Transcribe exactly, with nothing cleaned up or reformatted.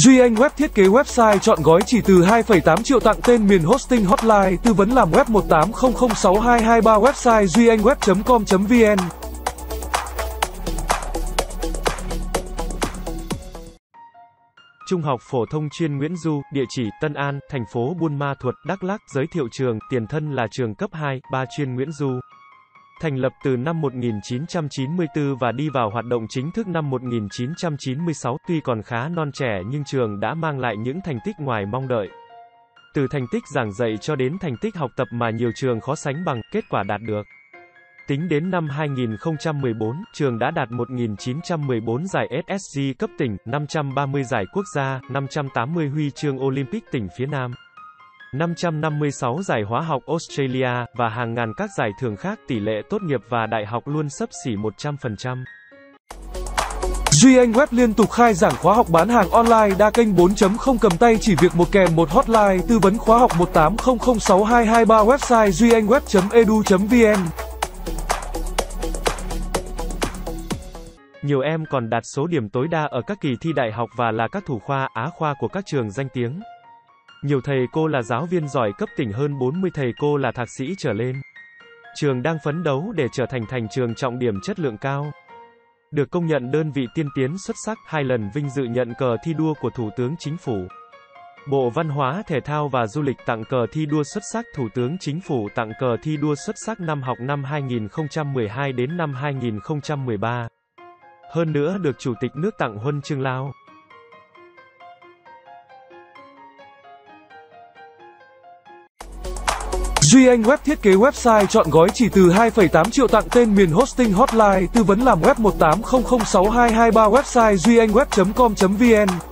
Duy Anh Web thiết kế website chọn gói chỉ từ hai phẩy tám triệu tặng tên miền hosting hotline tư vấn làm web một tám không không sáu hai hai ba website duy anh web chấm com chấm vn. Trung học phổ thông chuyên Nguyễn Du, địa chỉ Tân An, thành phố Buôn Ma Thuột, Đắk Lắk, giới thiệu trường, tiền thân là trường cấp hai, ba chuyên Nguyễn Du. Thành lập từ năm một nghìn chín trăm chín mươi tư và đi vào hoạt động chính thức năm một nghìn chín trăm chín mươi sáu, tuy còn khá non trẻ nhưng trường đã mang lại những thành tích ngoài mong đợi. Từ thành tích giảng dạy cho đến thành tích học tập mà nhiều trường khó sánh bằng, kết quả đạt được. Tính đến năm hai nghìn không trăm mười bốn, trường đã đạt một nghìn chín trăm mười bốn giải ét ét giê cấp tỉnh, năm trăm ba mươi giải quốc gia, năm trăm tám mươi huy chương Olympic tỉnh phía Nam, năm trăm năm mươi sáu giải hóa học Australia, và hàng ngàn các giải thưởng khác. Tỷ lệ tốt nghiệp và đại học luôn xấp xỉ một trăm phần trăm. Duy Anh Web liên tục khai giảng khóa học bán hàng online đa kênh bốn chấm không cầm tay chỉ việc một kèm một hotline tư vấn khóa học một tám không không sáu hai hai ba website duy anh web chấm e d u chấm vn. Nhiều em còn đạt số điểm tối đa ở các kỳ thi đại học và là các thủ khoa, á khoa của các trường danh tiếng. Nhiều thầy cô là giáo viên giỏi cấp tỉnh, hơn bốn mươi thầy cô là thạc sĩ trở lên. Trường đang phấn đấu để trở thành thành trường trọng điểm chất lượng cao. Được công nhận đơn vị tiên tiến xuất sắc, hai lần vinh dự nhận cờ thi đua của Thủ tướng Chính phủ. Bộ Văn hóa Thể thao và Du lịch tặng cờ thi đua xuất sắc, Thủ tướng Chính phủ tặng cờ thi đua xuất sắc năm học năm hai nghìn không trăm mười hai đến năm hai nghìn không trăm mười ba. Hơn nữa được Chủ tịch nước tặng huân chương Lao. Duy Anh Web thiết kế website chọn gói chỉ từ hai phẩy tám triệu tặng tên miền hosting hotline tư vấn làm web một tám không không sáu hai hai ba website duy anh web chấm com chấm vn.